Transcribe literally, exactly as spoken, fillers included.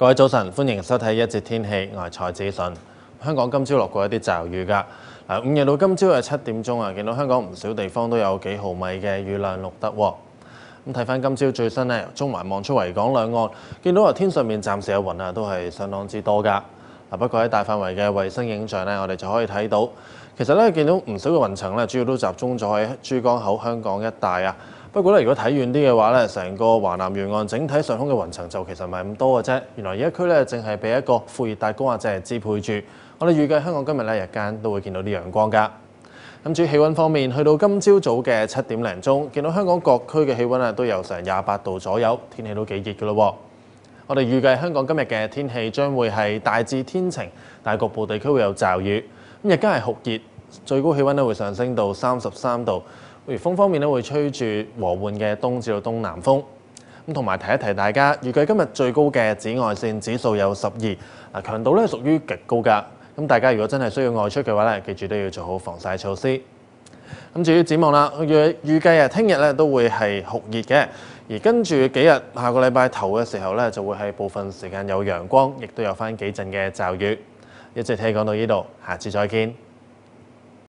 各位早晨，歡迎收睇一節天氣，我係蔡子順。香港今朝落過一啲驟雨㗎。嗱，午夜到今朝嘅七點鐘啊，見到香港唔少地方都有幾毫米嘅雨量錄得喎。咁睇翻今朝最新咧，中環望出維港兩岸，見到啊天上面暫時有雲啊，都係相當之多㗎。嗱，不過喺大範圍嘅衛星影像咧，我哋就可以睇到，其實咧見到唔少嘅雲層咧，主要都集中咗喺珠江口香港一帶啊。不過咧，如果睇遠啲嘅話咧，成個華南沿岸整體上空嘅雲層就其實唔係咁多嘅啫。原來而家區咧淨係被一個副熱帶高壓脊支配住。我哋預計香港今日咧日間都會見到啲陽光㗎。咁至於氣温方面，去到今朝早嘅七點零鐘，見到香港各區嘅氣温啊都有成廿八度左右，天氣都幾熱㗎咯。我哋預計香港今日嘅天氣將會係大致天晴，但係局部地區會有驟雨。咁日間係酷熱，最高氣温咧會上升到三十三度。而風方面咧會吹住和緩嘅東至到東南風。咁同埋提一提大家，預計今日最高嘅紫外線指數有十二，嗱強度咧屬於極高㗎。咁大家如果真係需要外出嘅話咧，記住都要做好防曬措施。咁至於展望啦，預預計啊，聽日咧都會係酷熱嘅，而跟住幾日下個禮拜頭嘅時候咧，就會係部分時間有陽光，亦都有翻幾陣嘅驟雨。一節氣講到呢度，下次再見。